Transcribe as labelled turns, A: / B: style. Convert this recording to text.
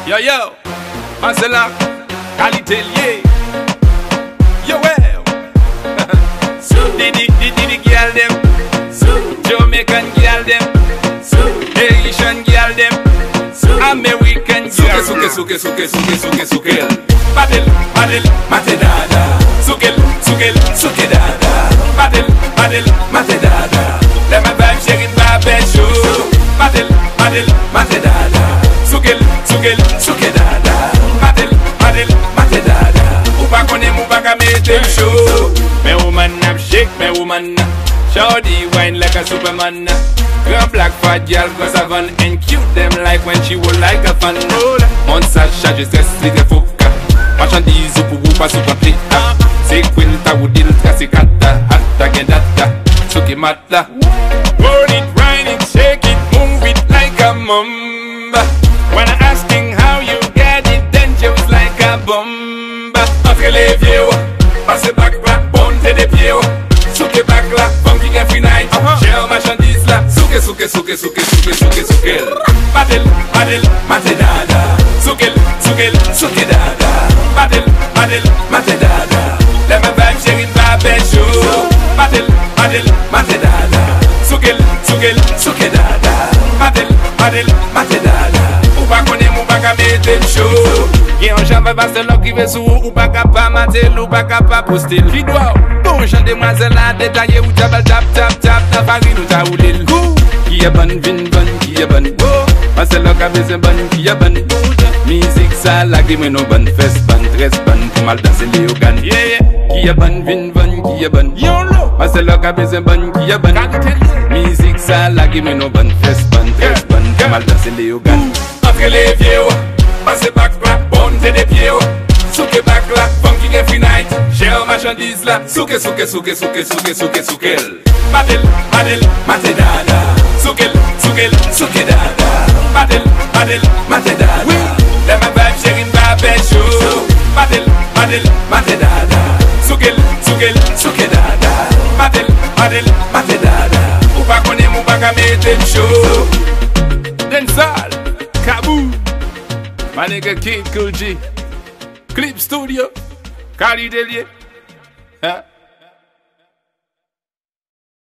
A: Yo, Marcella, Calitelier. Yo, well. Didi girl them. Jamaican girl them. Haitian girl them. American girl. Suke. Badel, mate dada. Suke dada. Badel, mate dada. Let my vibe shaking vibe show. Badel, mate dada. Suke dada. Badel, mate dada. Upa kone mubaka make them show. Me woman nap shake, me woman. Shawty wine like a superman. Girl black fat girl cause I van and cute them like when she would like a fan. Monsa charge stress with foka. Marchandise pour vous pas super plita. C'est quilta ou dilta c'est kata. Hatta gedata. Suki mata. Roll it, grind it, shake it, move it like a mamba. When I asking how you get it, then just like a bomba. Entre les vieux, passe back, ponte des pieds. Suke back là, funky every night. Share marchandise là. Suke. Badel, mate dada. Suke dada. Badel, mate dada. Let my vibe sharing vibe show. Badel, mate dada. Suke dada. Badel, mate dada. Upa kone mubaka make them show. Gen yon chan va passe l'ok qui veut sou. Ou pas capable mater, ou pas capable poster. Qui doit bon chan demoiselle à détailler. Ou tabal tap. Ta farine ou ta oulil. Qui est bonne, qui est bonne. Passe l'ok avec ses bonnes, qui est bonne. Musique ça, la game no bonne. Fesse bonne, dress bonne. Pour mal danser les organes. Qui est bonne, qui est bonne. Passe l'ok avec ses bonnes, qui est bonne. Musique ça, la game no bonne. Fesse bonne, dress bonne. Pour mal danser les organes. Entre les vieux, passe back, ponte des pieds. Suke back là, funky every night. Share marchandise là. Suke. Badel, mate dada. Suke dada. Badel, mate dada. Let my vibe sharing vibe show. Badel, mate dada. Suke dada. Badel, mate dada. Upa kone mubaka make them show. Densal, Kaboo. My nigga Kid Cool G. Clip Studio, Calitelier.